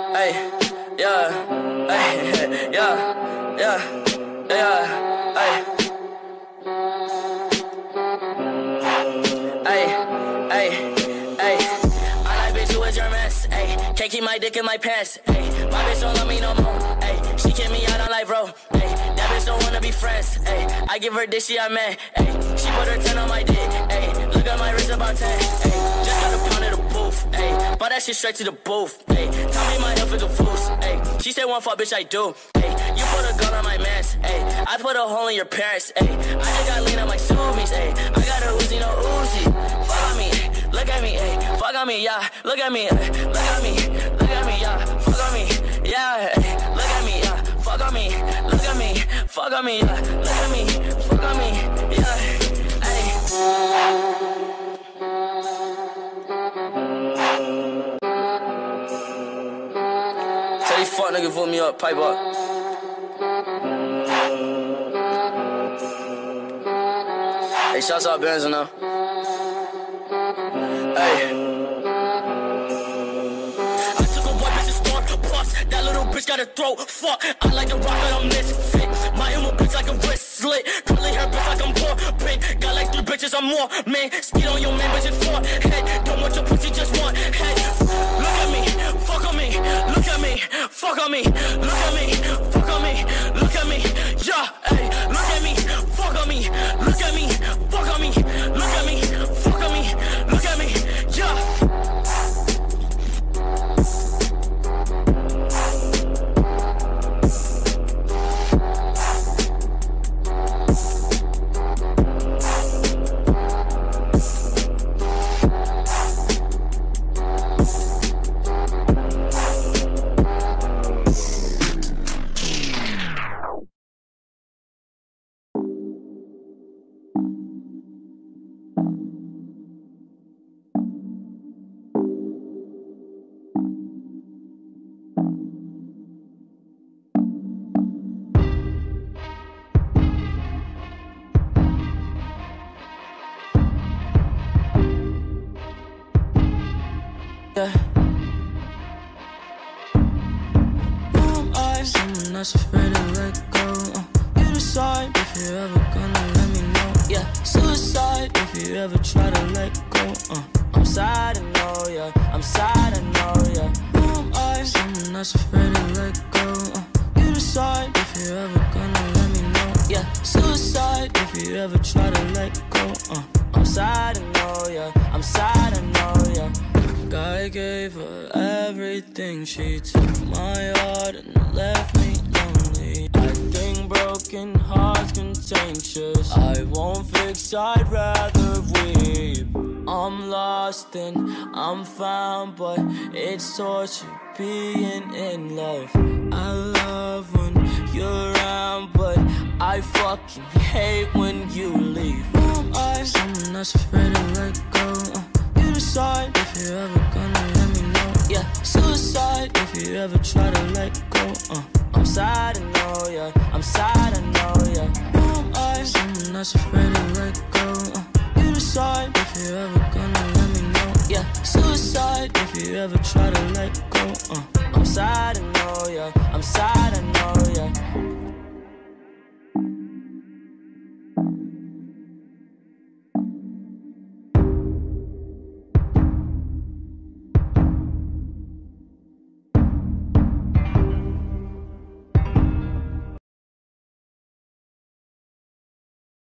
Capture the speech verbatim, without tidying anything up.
Hey, yeah, hey, yeah, yeah, yeah, hey. Hey, hey, hey. I like bitch who is your mess. Hey, can't keep my dick in my pants. Hey, my bitch don't love me no more. Hey, she kick me out on life, bro. Hey, that bitch don't wanna be friends. Hey, I give her dick, she I man. Hey, she put her ten on my dick. Hey, look at my wrist about ten. Hey, just got a pound of the booth. Hey, bought that shit straight to the booth. Hey, tell me my health is a fool's. Hey, she said one fuck, bitch, I do. Hey, you put a gun on my mans. Hey, I put a hole in your parents. Hey, I just got lean on my zoomies. Hey, I got a Uzi, no Uzi. Fuck on me, look at me. Hey, fuck on me, yeah. Look at me, look at me, look at me, yeah. Fuck on me, yeah. Hey, look at me, yeah. Fuck on me, look at me, fuck on me, yeah. Look at me, fuck on me, yeah. Hey. Tell these fuck niggas vote me up, pipe up. Hey, shouts out Benz now. Hey. That little bitch got a throat, fuck. I like the rock, but I'm misfit. My emo bitch like a wrist slit. Curly hair bitch like I'm poor, bitch. Got like three bitches, I'm more, man. Skid on your man, bitch, it's four. Head, don't want your pussy, just one head. Look at me, fuck on me. Look at me, fuck on me. Look at me, fuck on me. Look at me, yeah, hey. Look at me, fuck on me. Look at me, fuck on me. Look at me, fuck on me. Look at me, yeah. Yeah. Who am I? Someone that's afraid to let go. Uh, you decide if you're ever gonna let me know. Yeah, suicide if you ever try to let go. Uh, I'm sad, I know, yeah. I'm sad, I know, yeah. Who am I? Someone that's afraid to let go. Uh, you decide if you're ever gonna let me know. Yeah, suicide if you ever try to let go. Uh, I'm sad, I know, yeah. I'm sad, I know, yeah. I gave her everything. She took my heart and left me lonely. I think broken hearts contagious. I won't fix, I'd rather weep. I'm lost and I'm found, but it's torture being in love. I love when you're around, but I fucking hate when you leave. Who am I? Someone that's afraid to let go. uh, You decide if you're ever gonna let me know. Yeah, suicide if you ever try to let go. uh, I'm sad, I know, yeah. I'm sad, I know, yeah. Who am I? Someone that's afraid to let go. uh, You decide if you're ever gonna let me know. Yeah, suicide if you ever try to let go.